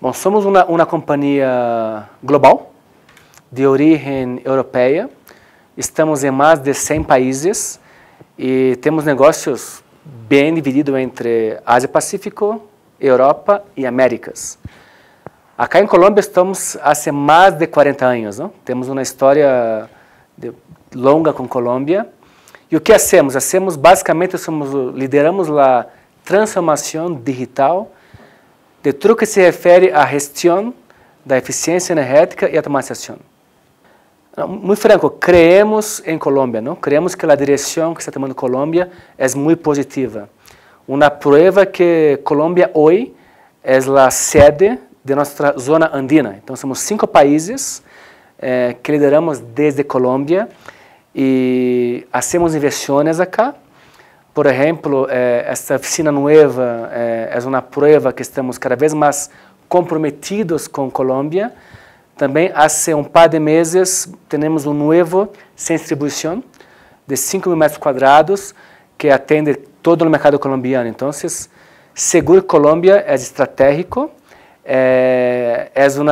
Bom, somos uma companhia global, de origem europeia. Estamos em mais de 100 países e temos negócios bem divididos entre Ásia-Pacífico, Europa e Américas. Acá em Colômbia estamos há mais de 40 anos, não? Temos uma história longa com Colômbia. E o que hacemos? Basicamente, lideramos a transformação digital de tudo que se refere à gestão da eficiência energética e automatização. Muito franco, creemos em Colômbia, não? Creemos que a direção que está tomando Colômbia é muito positiva. Uma prova que Colômbia hoje é a sede de nossa zona andina. Então, somos 5 países que lideramos desde Colômbia e hacemos inversões acá. Por exemplo, esta oficina nova é uma prova que estamos cada vez mais comprometidos com Colômbia. Também, há um par de meses, temos um novo centro de distribuição de 5.000 metros quadrados que atende todo o mercado colombiano. Então, seguro que Colômbia é estratégico, é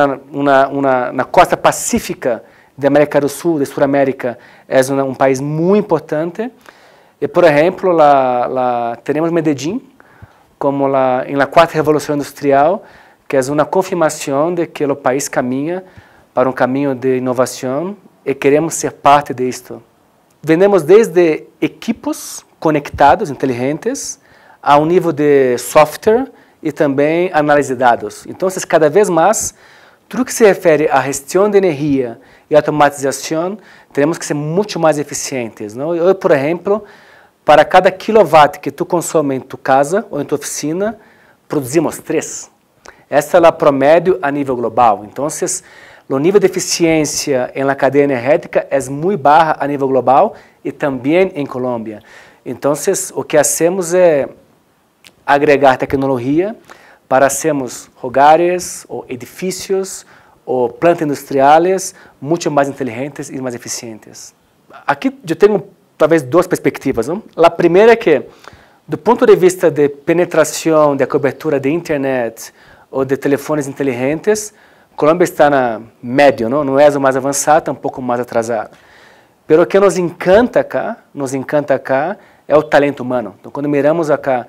na costa pacífica da América do Sul, de Sudamérica, é um país muito importante. E, por exemplo, temos Medellín como na quarta revolução industrial, que é uma confirmação de que o país caminha para um caminho de inovação e queremos ser parte disto. Vendemos desde equipos conectados, inteligentes, a um nível de software e também análise de dados. Então, cada vez mais, tudo que se refere à gestão de energia e automatização, teremos que ser muito mais eficientes, não? Eu, por exemplo, para cada kilowatt que tu consome em tua casa ou em tua oficina, produzimos 3. Essa é a promédio a nível global. Então, o nível de eficiência na cadeia energética é muito baixo a nível global e também em Colômbia. Então, o que hacemos é agregar tecnologia para sermos hogares, ou edifícios, ou plantas industriais muito mais inteligentes e mais eficientes. Aqui eu tenho talvez 2 perspectivas, não? A primeira é que, do ponto de vista de penetração, de cobertura de internet ou de telefones inteligentes, Colômbia está na médio, não é o mais avançado, está um pouco mais atrasado. Mas o que nos encanta acá é o talento humano. Então, quando miramos acá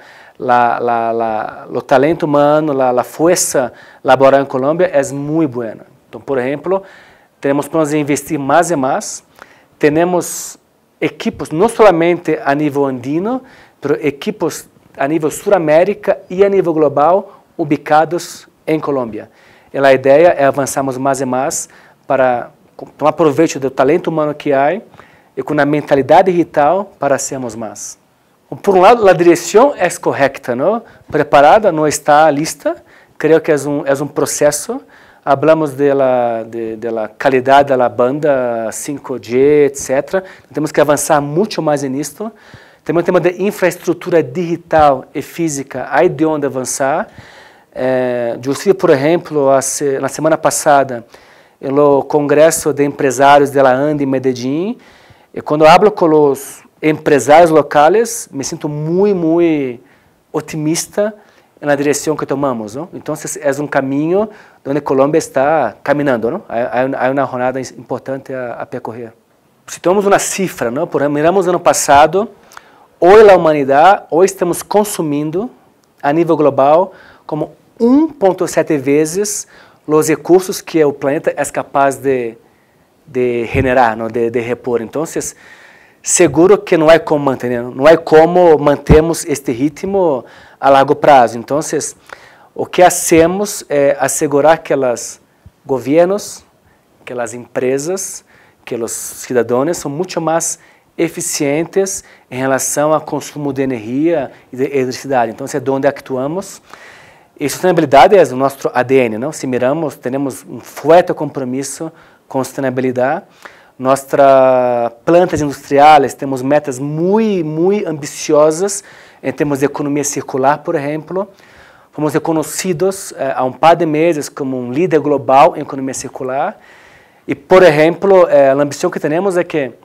o talento humano, a força laboral em Colômbia é muito boa. Então, por exemplo, temos planos de investir mais e mais. Temos equipos não somente a nível andino, mas equipos a nível Sul-América e a nível global ubicados em Colômbia. E a ideia é avançarmos mais e mais para tomar proveito do talento humano que há e com a mentalidade digital para sermos mais. Por um lado, a direção é correta, não? Preparada, não está lista. Creio que é um processo. Hablamos da qualidade da banda 5G, etc. Temos que avançar muito mais nisto. Também o tema de infraestrutura digital e física, há de onde avançar. Eu estive, por exemplo, na semana passada, no Congresso de Empresários da ANDE em Medellín, e quando hablo com os empresários locais, me sinto muito otimista na direção que tomamos, não? Então, é um caminho onde a Colômbia está caminhando, não? Há uma jornada importante a percorrer. Se tomamos uma cifra, não? Por exemplo, miramos ano passado, hoje a humanidade, hoje estamos consumindo, a nível global, como 1,7 vezes os recursos que o planeta é capaz de generar, não? De repor. Então, seguro que não é como mantermos este ritmo a largo prazo. Então, o que hacemos é assegurar que os governos, que as empresas, que os cidadãos são muito mais eficientes em relação ao consumo de energia e de eletricidade. Então, é onde actuamos. E sustentabilidade é o nosso ADN, não? Se miramos, temos um forte compromisso com sustentabilidade. Nossas plantas industriais temos metas muito ambiciosas em termos de economia circular, por exemplo. Fomos reconhecidos há um par de meses como um líder global em economia circular. E, por exemplo, a ambição que temos é que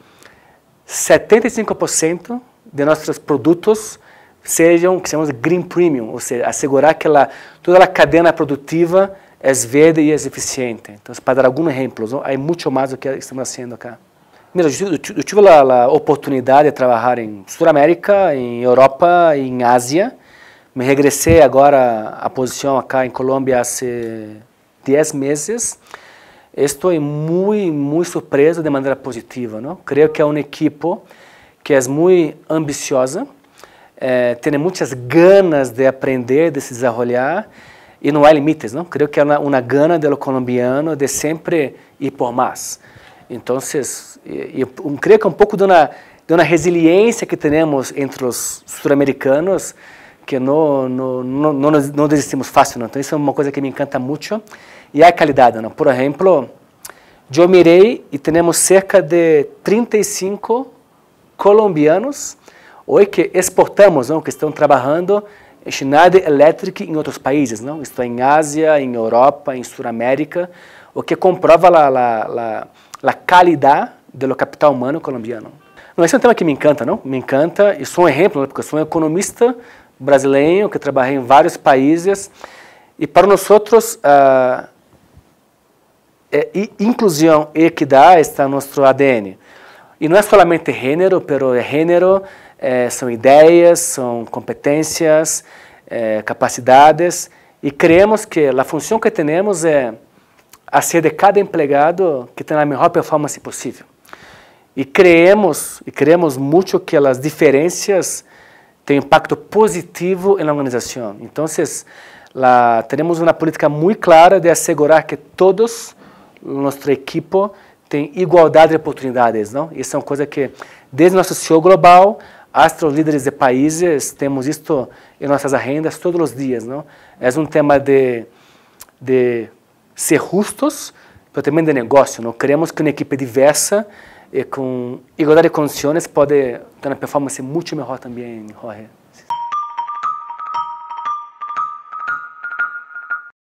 75% de nossos produtos sejam, que chamamos de green premium, ou seja, assegurar que toda a cadeia produtiva é verde e é eficiente. Então, para dar alguns exemplos, há muito mais do que estamos fazendo acá. Mira, eu tive a oportunidade de trabalhar em Sudamérica, em Europa e em Ásia. Me regressei agora à posição acá em Colômbia há 10 meses. Estou muito surpreso de maneira positiva, não? Creio que é uma equipe que é muito ambiciosa, tem muitas ganas de aprender, de se desenvolver, e não há limites, não? Creio que é uma gana do colombiano de sempre ir por mais. Então, creio que é um pouco de uma resiliência que temos entre os sul-americanos, que não desistimos fácil, não? Então, isso é uma coisa que me encanta muito. E a qualidade, não? Por exemplo, eu mirei e temos cerca de 35 colombianos hoje que exportamos, não? Que estão trabalhando em Schneider Electric em outros países, não? Estou em Ásia, em Europa, em Sudamérica, o que comprova a qualidade do capital humano colombiano. Não, esse é um tema que me encanta, não? Me encanta, e sou um exemplo, porque sou um economista brasileiro que trabalhei em vários países, e para nós inclusão e equidade está no nosso ADN. E não é somente gênero, mas gênero são ideias, são competências, capacidades, e creemos que a função que temos é fazer de cada empregado que tenha a melhor performance possível. E creemos muito que as diferenças têm impacto positivo na organização. Então, temos uma política muito clara de assegurar que todos nossa equipe tem igualdade de oportunidades, não? Isso é uma coisa que, desde nosso CEO global, hasta os líderes de países, temos isto em nossas agendas todos os dias, não? É um tema de ser justos, mas também de negócio, não? Queremos que uma equipe diversa e com igualdade de condições pode ter uma performance muito melhor também, Jorge.